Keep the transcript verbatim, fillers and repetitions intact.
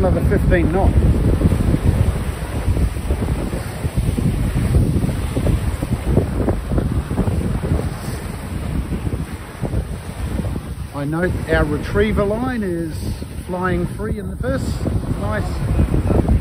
another fifteen knots. I note our retriever line is flying free in the fish. Nice.